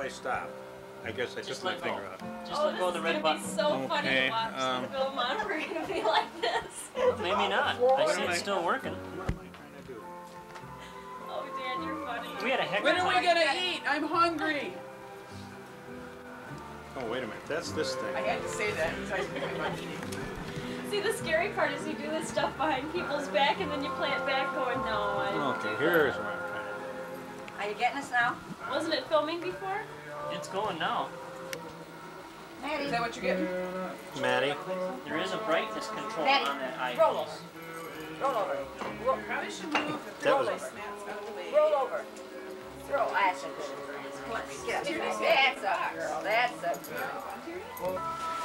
I stop? I guess I took my finger out. Just let go of the red button. This is going to be so funny to watch. Film on, we're going to be like this. Well, maybe not. I see it's still working. What am I trying to do? Oh, Dan, you're funny. We had a heck of When a are we time. gonna eat? I'm hungry. Oh, wait a minute. That's this thing. I had to say that because I was thinking about eating. See, the scary part is you do this stuff behind people's back and then you play it back going, no, I didn't Okay, do here's that. what I'm trying to do. Are you getting us now? Wasn't it filming before? It's going now. Maddie. Is that what you're getting? Maddie? There is a brightness control Maddie, on that eyepiece. roll over. Roll over. Probably should move the That was- place. Matt's got the way. Roll over. Throw. That's a good one. Come on, get up. That's a girl. That's a girl.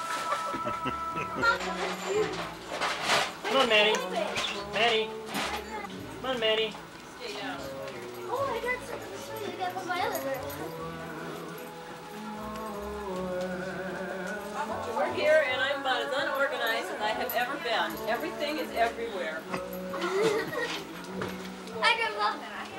Come on, Maddie. Maddie. Come on, Maddie. Stay down. Oh, I got something to show you. I got from my other bird. We're here and I'm about as unorganized as I have ever been. Everything is everywhere. Hi, Grandma.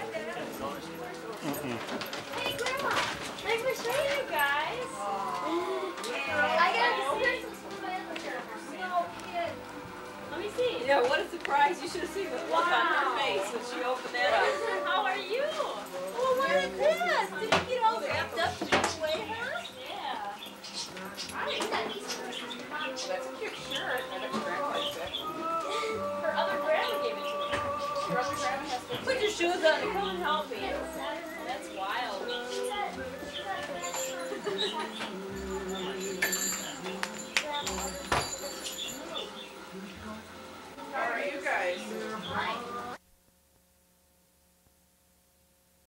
Hey, Grandma. Let me show you guys. I got stencils from my other bird. No kid. Let me see. Yeah, what a surprise. You should have seen the look on her face when she opened that up. How are you?